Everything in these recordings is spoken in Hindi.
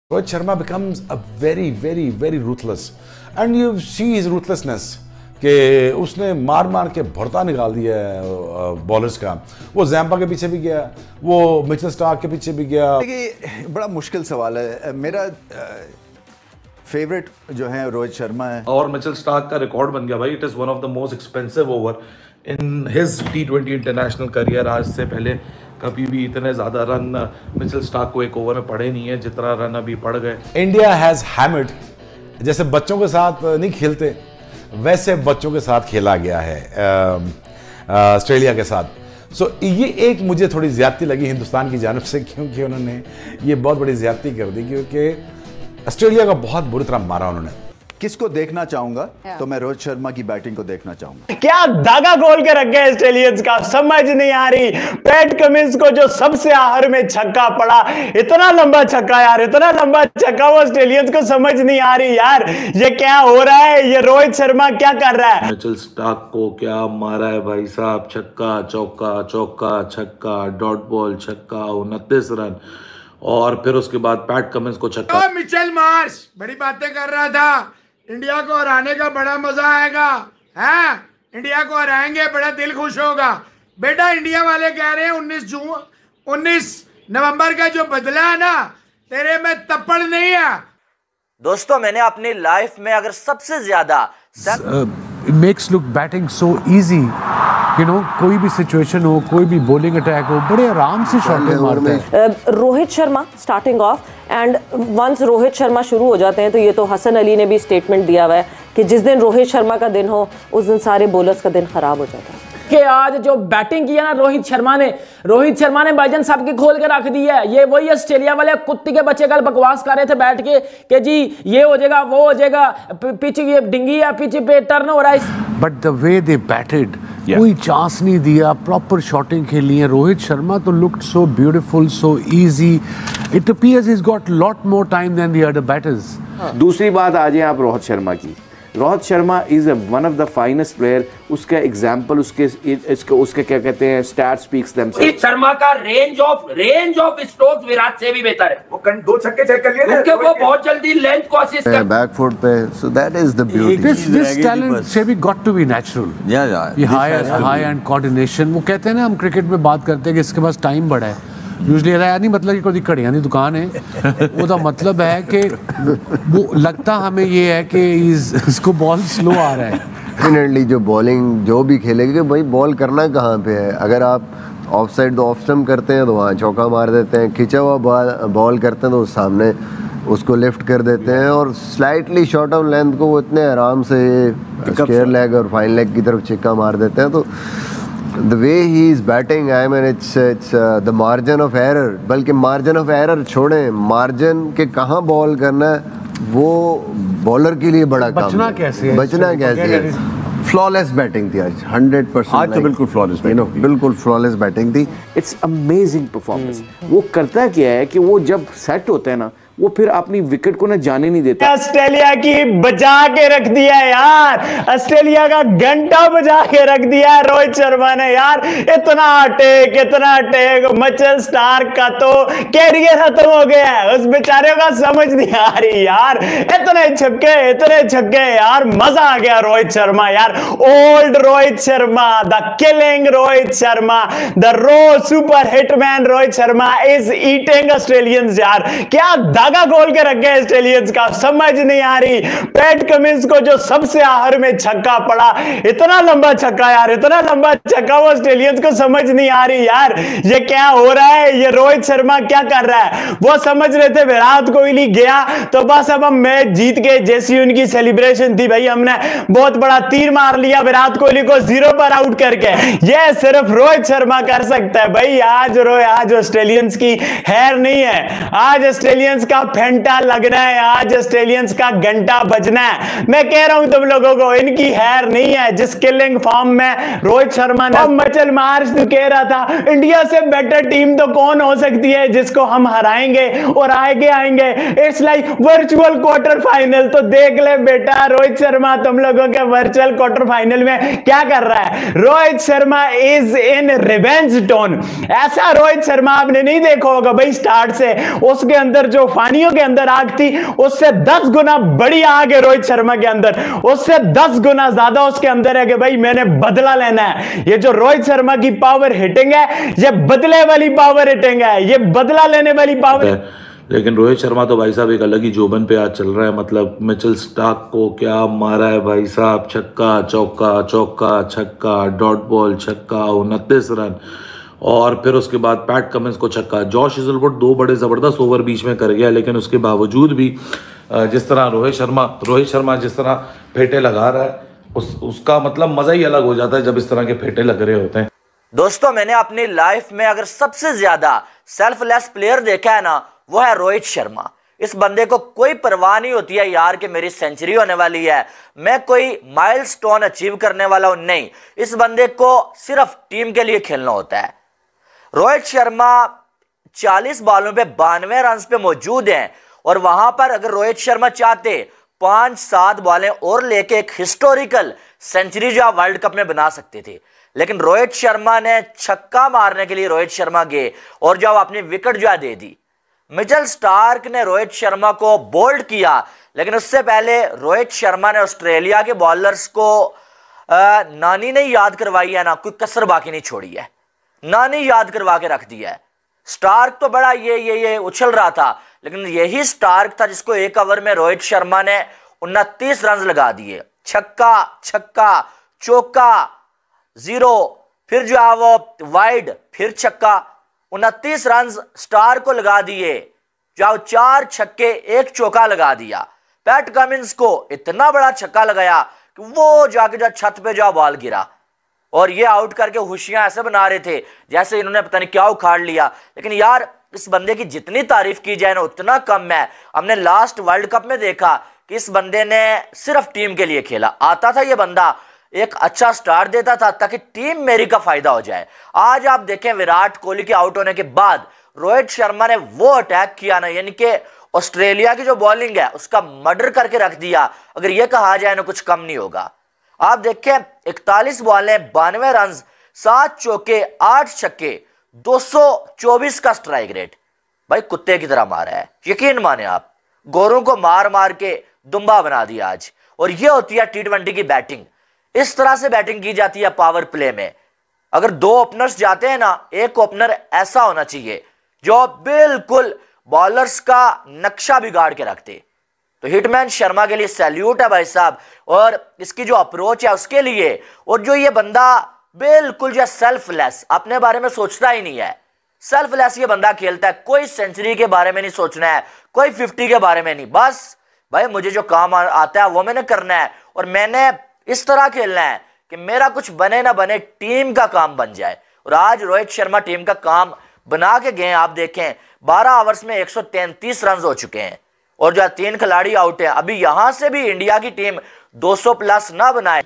Rohit Sharma becomes a very, very, very ruthless, and you see his ruthlessness. कि उसने मार मार के भरता निकाल दिया है बॉलर्स का। वो जैम्पा के पीछे भी गया, वो मिचेल स्टार्क के पीछे भी गया। देखिए बड़ा मुश्किल सवाल है। मेरा फेवरेट जो है रोहित शर्मा है और मिचेल स्टार्क का रिकॉर्ड बन गया भाई। It is one of the most expensive over in his T20 international career. आज से पहले कभी भी इतने ज़्यादा रन मिचेल स्टार्क को एक ओवर में पड़े नहीं है जितना रन अभी पड़ गए। इंडिया हैज़ हैमर्ड, जैसे बच्चों के साथ नहीं खेलते वैसे बच्चों के साथ खेला गया है ऑस्ट्रेलिया के साथ। सो ये एक मुझे थोड़ी ज्यादती लगी हिंदुस्तान की जानिब से, क्योंकि उन्होंने ये बहुत बड़ी ज्यादती कर दी, क्योंकि ऑस्ट्रेलिया का बहुत बुरी तरह मारा उन्होंने। किसको देखना चाहूंगा तो मैं रोहित शर्मा की बैटिंग को देखना चाहूंगा। क्या धागा खोल के रखे ऑस्ट्रेलियंस का, समझ नहीं आ रही। पैट कमिंस को जो सबसे आखिर में छक्का पड़ा, इतना लंबा छक्का यार, इतना लंबा छक्का, वो ऑस्ट्रेलियंस को समझ नहीं आ रही यार ये क्या हो रहा है, ये रोहित शर्मा क्या कर रहा है। मिचेल स्टार्क को क्या मारा है भाई साहब, छक्का चौका चौका छक्का, डॉट बॉल छक्का, 29 रन, और फिर उसके बाद पैट कमिंस को छक्का। मिचेल मार्श बड़ी बातें कर रहा था, इंडिया को हराने का बड़ा मजा आएगा, हैं? इंडिया को हराएंगे, बड़ा दिल खुश होगा। बेटा इंडिया वाले कह रहे हैं 19 नवंबर का जो बदला है ना, तेरे में तप्पड़ नहीं है। दोस्तों मैंने अपनी लाइफ में अगर सबसे ज्यादा it makes look batting so easy, you know, कोई भी सिचुएशन हो, कोई भी बॉलिंग अटैक हो, बड़े आराम से शॉट मारते हैं। Rohit Sharma starting off, and once Rohit Sharma शुरू हो जाते हैं तो ये तो हसन अली ने भी स्टेटमेंट दिया हुआ है कि जिस दिन रोहित शर्मा का दिन हो उस दिन सारे बॉलर्स का दिन खराब हो जाता है। कि आज जो बैटिंग किया ना रोहित शर्मा ने भाईजान साहब के खोल के रख दी है। ये वही ऑस्ट्रेलिया वाले कुत्ती के बच्चे कल बकवास कर रहे थे बैठ के कि जी ये हो जाएगा वो हो जाएगा, पिच ये डिंगी है, पिच पे टर्न हो रहा है। But the way they batted, कोई चांस नहीं दिया, प्रॉपर शॉटिंग खेली है। रोहित शर्मा तो looked so beautiful, so easy. It appears he has got lot more time than the other batters. दूसरी बात आ जाए आप रोहित शर्मा की। Rohit Sharma is one of the finest player. उसका एग्जांपल उसके क्या कहते हैं, stats speaks themself. Rohit Sharma का रेंज ऑफ स्ट्रोक्स विराट से भी बेहतर है। वो 2 छक्के चेक कर लिए थे क्योंकि वो बहुत जल्दी लेंथ को असिस्ट कर बैक फुट पे, so that is the beauty. This talent से भी गॉट टू बी नेचुरल। ये हाई एंड कोऑर्डिनेशन। वो कहते हैं ना, हम क्रिकेट में बात करते हैं कि इसके पास टाइम बड़ा है। यूजली नहीं मतलब कि कोई घड़ियां की दुकान है, वो मतलब है कि वो लगता हमें ये है कि इसको बॉल स्लो आ रहा है। डेफिनेटली जो बॉलिंग जो भी खेलेगा, भाई बॉल करना कहाँ पे है। अगर आप ऑफ साइड तो ऑफ स्टम्प करते हैं तो वहाँ चौका मार देते हैं, खिंचा हुआ बॉल करते हैं तो सामने उसको लिफ्ट कर देते हैं, और स्लाइटली शॉर्ट ऑफ लेंथ को वो इतने आराम से स्क्वायर लेग और फाइन लेग की तरफ छिक्का मार देते हैं। तो the way he is batting, I mean it's the margin of error, बल्कि margin of error छोड़ें, margin के कहाँ बॉल करना है वो बॉलर के लिए बड़ा काम है। बचना कैसे है। फ्लॉलेस बैटिंग थी आज, 100%। आज तो बिल्कुल फ्लॉलेस, बिल्कुल फ्लॉलेस बैटिंग थी। It's amazing performance. वो करता क्या है कि वो जब सेट होता है ना, वो फिर अपनी विकेट को ना जाने नहीं देता। ऑस्ट्रेलिया की बचा के रख दिया है यार, ऑस्ट्रेलिया का घंटा बचा के रख दिया है रोहित शर्मा ने यार। इतना टेक मिचेल स्टार्क का तो कैरियर खत्म हो गया है, उस बेचारे का समझ नहीं आ रही यार। इतने छक्के यार, मजा आ गया रोहित शर्मा यार। Old Rohit Sharma, the killing Rohit Sharma, the Ro super hitman Rohit Sharma is eating Australians यार। क्या धागा खोल के रखे ऑस्ट्रेलियंस का, समझ नहीं आ रही। पैट कमिंस को जो सबसे आखिर में छक्का पड़ा, इतना लंबा छक्का यार, इतना लंबा छक्का, वो ऑस्ट्रेलियंस को समझ नहीं आ रही यार ये क्या हो रहा है, ये रोहित शर्मा क्या कर रहा है। वो समझ रहे थे विराट कोहली गया तो बस अब हम मैच जीत गए, जैसी उनकी सेलिब्रेशन थी भाई, हमने बहुत बड़ा तीर मार लिया विराट कोहली को 0 पर आउट करके। ये सिर्फ रोहित शर्मा कर सकता है भाई। आज ऑस्ट्रेलियंस की हैर नहीं है, आज ऑस्ट्रेलियंस का फेंटा लगना है, आज ऑस्ट्रेलियंस का घंटा बजना है। मैं कह रहा हूं तुम लोगों को, इनकी हैर नहीं है जिस किलिंग फॉर्म में रोहित शर्मा ने। मिचेल मार्श तो कह रहा था इंडिया से बेटर टीम तो कौन हो सकती है जिसको हम हराएंगे और आगे आएंगे। It's like virtual quarter final. तो देख ले बेटा रोहित शर्मा तुम लोगों के वर्चुअल क्वार्टर फाइनल में क्या कर रहा है। Rohit Sharma is in revenge tone. ऐसा रोहित शर्मा आपने नहीं देखा होगा भाई स्टार्ट से। उसके अंदर जो पानियों के अंदर आग थी, उससे 10 गुना बड़ी आग है रोहित शर्मा के अंदर, उससे 10 गुना ज्यादा उसके अंदर है कि भाई मैंने बदला लेना है। ये जो रोहित शर्मा की पावर हिटिंग है, ये बदले वाली पावर हिटिंग है, ये बदला लेने वाली पावर। लेकिन रोहित शर्मा तो भाई साहब एक अलग ही जोबन पे आज चल रहा है। मतलब मिचेल स्टार्क को क्या मारा है भाई साहब, छक्का चौका चौका छक्का, डॉट बॉल छक्का, 29 रन, और फिर उसके बाद पैट कमिंस को छक्का। जॉश हेजलवुड 2 बड़े ज़बरदस्त ओवर बीच में कर गया, लेकिन उसके बावजूद भी जिस तरह रोहित शर्मा जिस तरह फेटे लगा रहा है, उसका मतलब मज़ा ही अलग हो जाता है जब इस तरह के फेटे लग रहे होते हैं। दोस्तों, मैंने अपनी लाइफ में अगर सबसे ज्यादा सेल्फलेस प्लेयर देखा है ना, वो है रोहित शर्मा। इस बंदे को कोई परवाह नहीं होती है यार कि मेरी सेंचुरी होने वाली है, मैं कोई माइलस्टोन अचीव करने वाला हूं, नहीं। इस बंदे को सिर्फ टीम के लिए खेलना होता है। रोहित शर्मा 40 बॉलों पे 92 रन पे मौजूद हैं, और वहां पर अगर रोहित शर्मा चाहते 5-7 बॉलें और लेके एक हिस्टोरिकल सेंचुरी जो आप वर्ल्ड कप में बना सकते थे, लेकिन रोहित शर्मा ने छक्का मारने के लिए रोहित शर्मा गए और जो अपनी विकेट जो दे दी। मिचेल स्टार्क ने रोहित शर्मा को बोल्ड किया, लेकिन उससे पहले रोहित शर्मा ने ऑस्ट्रेलिया के बॉलर्स को नानी ने याद करवाई है ना, कोई कसर बाकी नहीं छोड़ी है, नानी याद करवा के रख दिया है। स्टार्क तो बड़ा ये उछल रहा था, लेकिन यही स्टार्क था जिसको एक ओवर में रोहित शर्मा ने 29 रन लगा दिए। छक्का छक्का चौका 0, फिर जो है वो वाइड, फिर छक्का, 29 रन स्टार को लगा दिए, जो 4 छक्के 1 चौका लगा दिया। पैट कमिंस को इतना बड़ा छक्का लगाया कि वो जाके जो छत पे जो बॉल गिरा, और ये आउट करके खुशियां ऐसे बना रहे थे जैसे इन्होंने पता नहीं क्या उखाड़ लिया। लेकिन यार इस बंदे की जितनी तारीफ की जाए ना उतना कम है। हमने लास्ट वर्ल्ड कप में देखा कि इस बंदे ने सिर्फ टीम के लिए खेला। आता था ये बंदा, एक अच्छा स्टार्ट देता था ताकि टीम मेरी का फायदा हो जाए। आज आप देखें विराट कोहली के आउट होने के बाद रोहित शर्मा ने वो अटैक किया ना, यानी कि ऑस्ट्रेलिया की जो बॉलिंग है उसका मर्डर करके रख दिया। अगर ये कहा जाए ना कुछ कम नहीं होगा। आप देखें 41 बॉलें 92 रन, 7 चौके 8 छक्के, 224 का स्ट्राइक रेट। भाई कुत्ते की तरह मारा है, यकीन माने आप, गोरों को मार मार के दुम्बा बना दिया आज। और ये होती है T20 की बैटिंग। इस तरह से बैटिंग की जाती है पावर प्ले में। अगर 2 ओपनर्स जाते हैं ना, एक ओपनर ऐसा होना चाहिए जो बिल्कुल बॉलर्स का नक्शा बिगाड़ के रखते। तो हिटमैन शर्मा के लिए सैल्यूट है भाई साहब, और इसकी जो अप्रोच है उसके लिए। और जो ये बंदा बिल्कुल जो सेल्फलेस, अपने बारे में सोचता ही नहीं है, सेल्फलेस ये बंदा खेलता है। कोई सेंचुरी के बारे में नहीं सोचना है, कोई 50 के बारे में नहीं, बस भाई मुझे जो काम आता है वो मैंने करना है, और मैंने इस तरह खेलना है कि मेरा कुछ बने ना बने टीम का काम बन जाए। और आज रोहित शर्मा टीम का काम बना के गए। आप देखें 12 ओवर्स में 133 रन हो चुके हैं, और जो 3 खिलाड़ी आउट है। अभी यहां से भी इंडिया की टीम 200 प्लस ना बनाए।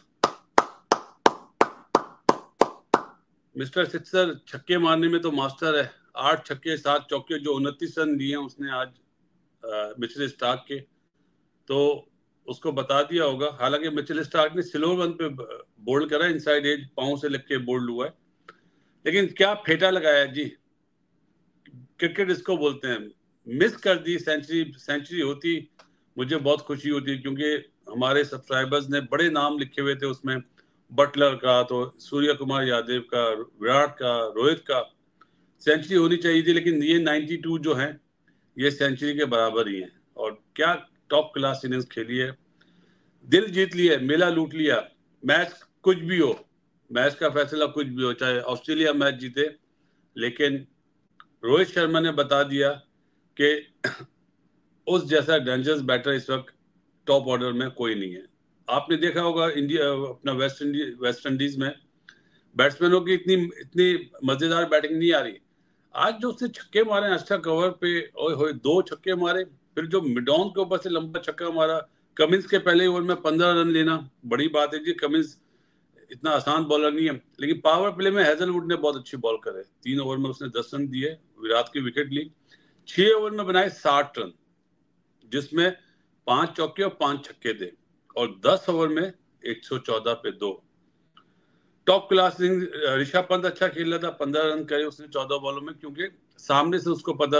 मिस्टर सिक्सर छक्के मारने में तो मास्टर है। 8 छक्के 7 चौके जो 29 रन दिए उसने आज मिचेल स्टार्क के, तो उसको बता दिया होगा। हालांकि मिचेल स्टार्क ने स्लो रन पे बोल्ड करा, इनसाइड एज पांव से लग के बोल्ड हुआ है, लेकिन क्या फेटा लगाया जी। क्रिकेट इसको बोलते हैं। मिस कर दी सेंचुरी होती मुझे बहुत खुशी होती, क्योंकि हमारे सब्सक्राइबर्स ने बड़े नाम लिखे हुए थे उसमें, बटलर का, तो सूर्य कुमार यादव का, विराट का, रोहित का। सेंचुरी होनी चाहिए थी, लेकिन ये 92 जो है ये सेंचुरी के बराबर ही है। और क्या टॉप क्लास इनिंग्स खेली है, दिल जीत लिया, मेला लूट लिया। मैच कुछ भी हो, मैच का फैसला कुछ भी हो, चाहे ऑस्ट्रेलिया मैच जीते, लेकिन रोहित शर्मा ने बता दिया कि उस जैसा डेंजरस बैटर इस वक्त टॉप ऑर्डर में कोई नहीं है। आपने देखा होगा इंडिया अपना वेस्ट इंडीज में बैट्समैनों की इतनी मजेदार बैटिंग नहीं आ रही। आज जो उसने छक्के मारे अच्छा कवर पे, ओए 2 छक्के मारे, फिर जो मिडॉन के ऊपर से लंबा छक्का मारा। कमिंस के पहले ओवर में 15 रन लेना बड़ी बात है जी। कमिंस इतना आसान बॉलर नहीं है, लेकिन पावर प्ले में हेजलवुड ने बहुत अच्छी बॉल करे। 3 ओवर में उसने 10 रन दिए, विराट की विकेट ली। 6 ओवर में बनाए 60 रन, जिसमें 5 चौके और 5 छक्के थे, और 10 ओवर में 114 पे 2। टॉप क्लास ऋषभ पंत अच्छा खेल रहा था, 15 रन करे उसने 14 बॉलों में, क्योंकि सामने से उसको पता था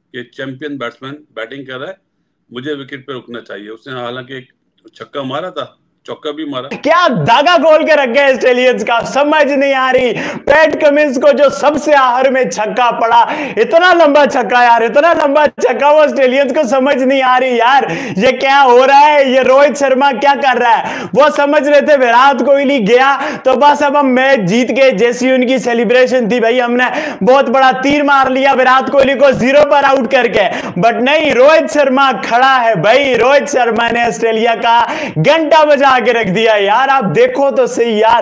कि चैंपियन बैट्समैन बैटिंग कर रहा है, मुझे विकेट पे रुकना चाहिए। उसने हालांकि एक छक्का मारा था, चौका भी मारा। क्या धागा खोल के रख गए ऑस्ट्रेलियंस का, समझ नहीं आ रही। पैट कमिंस को जो सबसे आखिर में छक्का पड़ा, इतना लंबा छक्का यार, इतना लंबा छक्का, वो ऑस्ट्रेलियंस को समझ नहीं आ रही यार ये क्या हो रहा है, ये रोहित शर्मा क्या कर रहा है। वो समझ रहे थे विराट कोहली गया तो बस अब हम मैच जीत के, जैसी उनकी सेलिब्रेशन थी, भाई हमने बहुत बड़ा तीर मार लिया विराट कोहली को 0 पर आउट करके। बट नहीं, रोहित शर्मा खड़ा है भाई। रोहित शर्मा ने ऑस्ट्रेलिया का घंटा बजा के रख दिया यार। आप देखो तो सही यार,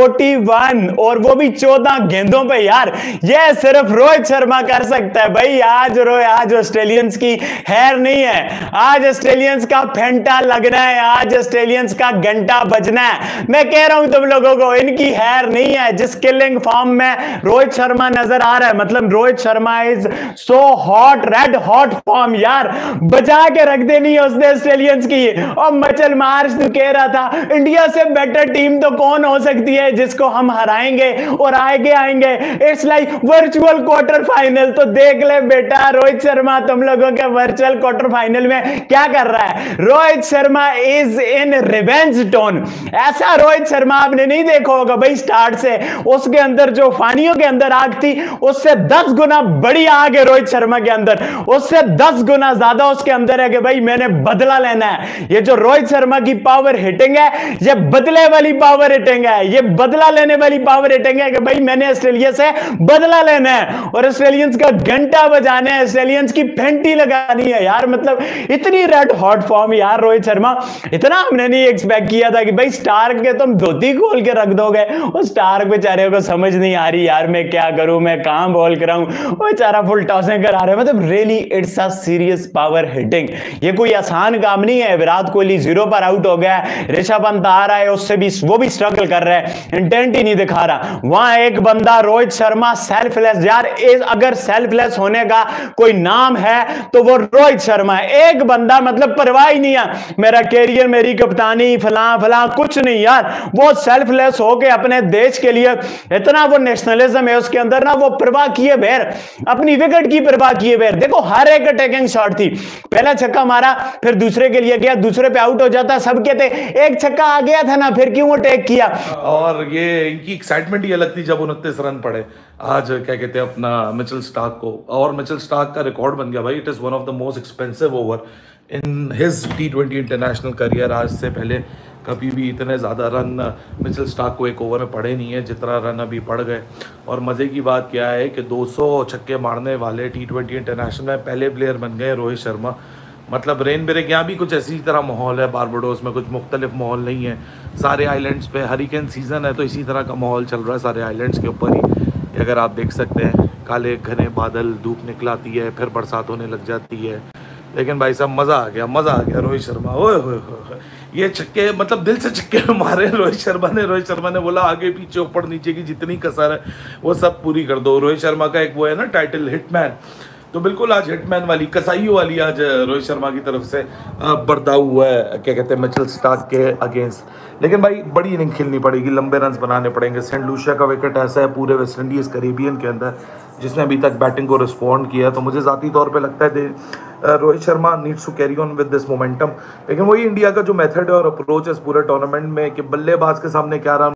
41 और वो भी 14 गेंदों पे यार। ये सिर्फ रोहित शर्मा कर सकता है भाई। आज ऑस्ट्रेलियंस की हैर नहीं है, आज ऑस्ट्रेलियंस का फेंटा लगना है, आज ऑस्ट्रेलियंस का घंटा बजना है। मैं कह रहा हूं तुम लोगों को, इनकी हैर नहीं है। जिस किलिंग फॉर्म में रोहित शर्मा नजर आ रहा है, मतलब Rohit Sharma is so hot, red hot form यार। बजा के रख देनी है उसने ऑस्ट्रेलियंस की। और मचल मार्च तो कह रहा था इंडिया से बेटर टीम तो कौन हो सकती है जिसको हम हराएंगे और आएंगे। It's like virtual quarter final. तो देख ले बेटा, रोहित शर्मा तुम लोगों के वर्चुअल क्वार्टर फाइनल में क्या कर रहा है। Rohit Sharma is in revenge tone. ऐसा रोहित शर्मा आपने नहीं देखा होगा भाई स्टार्ट से। उसके अंदर जो फानियों के अंदर आग थी, उससे 10 गुना बड़ी आग है रोहित शर्मा के अंदर, उससे 10 गुना ज्यादा उसके अंदर है कि भाई मैंने बदला लेना है। ये जो रोहित शर्मा की पावर हिटिंग है, ये बदले वाली पावर हिटिंग है, ये बदला लेने वाली पावर हिटिंग है कि भाई मैंने ऑस्ट्रेलिया से बदला लेना है और ऑस्ट्रेलियंस का घंटा बजाना है, ऑस्ट्रेलियंस की फेंटी लगानी है यार। मतलब इतनी रेड हॉट फॉर्म यार रोहित शर्मा, इतना हमने नहीं एक्सपेक्ट किया था कि भाई स्टार्क के तुम धोती खोल के रख दोगे। और स्टार्क बेचारे को समझ नहीं आ रही यार मैं क्या करूं, मैं कहां बॉल कराऊं। वो बेचारा फुल टॉसिंग करा रहा है। मतलब really it's a serious power hitting. ये कोई आसान काम नहीं है। विराट कोहली 0 पर आउट हो गया, ऋषभ पंत आ रहा है, उससे भी वो भी स्ट्रगल कर रहा है, इंटेंट ही नहीं दिखा रहा। वहां एक बंदा रोहित शर्मा सेल्फलेस यार। अगर सेल्फलेस होने का कोई नाम है तो वो रोहित शर्मा है। एक बंदा मतलब परवाह ही नहीं है, मेरा कैरियर, मेरी कप्तानी, फला कुछ नहीं यार। वो सेल्फलेस होके अपने देश के लिए इतना वो नेशनलिज्म है उसके अंदर ना, वो परवाह किए बगैर, अपनी विकेट की परवाह किए बगैर। देखो हर एक अटैकिंग शॉट थी, पहला छक्का मारा, फिर दूसरे के लिए गया, दूसरे पे आउट हो जाता, सब कहते एक छक्का आ गया था ना, फिर क्यों अटैक किया। और ये इनकी एक्साइटमेंट ही अलग थी जब 29 रन पड़े आज, क्या कहते हैं अपना मिचेल स्टार्क को। और मिचेल स्टार्क का रिकॉर्ड बन गया भाई। It is one of the most expensive over in his T20 international career. आज से पहले कभी भी इतने ज़्यादा रन मिचेल स्टार्क को एक ओवर में पड़े नहीं है जितना रन अभी पड़ गए। और मज़े की बात क्या है कि 200 छक्के मारने वाले T20 इंटरनेशनल में पहले प्लेयर बन गए रोहित शर्मा। मतलब रेन ब्रेक यहाँ भी कुछ ऐसी तरह माहौल है, बारबाडोस में कुछ मुख्तलिफ माहौल नहीं है। सारे आइलैंड्स पे हरिकेन सीज़न है तो इसी तरह का माहौल चल रहा है सारे आइलैंड्स के ऊपर ही। अगर आप देख सकते हैं काले घने बादल, धूप निकलाती है, फिर बरसात होने लग जाती है। लेकिन भाई साहब मज़ा आ गया रोहित शर्मा। ओए ये छक्के मतलब दिल से छक्के मारे रोहित शर्मा ने बोला आगे पीछे ऊपर नीचे की जितनी कसर है वो सब पूरी कर दो। रोहित शर्मा का एक वो है ना टाइटल, हिटमैन, तो बिल्कुल आज हिटमैन वाली, कसाईयों वाली आज रोहित शर्मा की तरफ से बर्ताव हुआ है, क्या कहते हैं, मिचेल स्टार्क के अगेंस्ट। लेकिन भाई बड़ी इनिंग खेलनी पड़ेगी, लंबे रन बनाने पड़ेंगे। सेंट लूसिया का विकेट ऐसा है पूरे वेस्ट इंडीज़ कैरेबियन के अंदर जिसने अभी तक बैटिंग को रिस्पॉन्ड किया। तो मुझे ज़ाती तौर पे लगता है Rohit Sharma needs to carry on with this momentum. लेकिन वही इंडिया का जो मेथड है और अप्रोच है इस पूरे टूर्नामेंट में कि बल्लेबाज के सामने क्या रन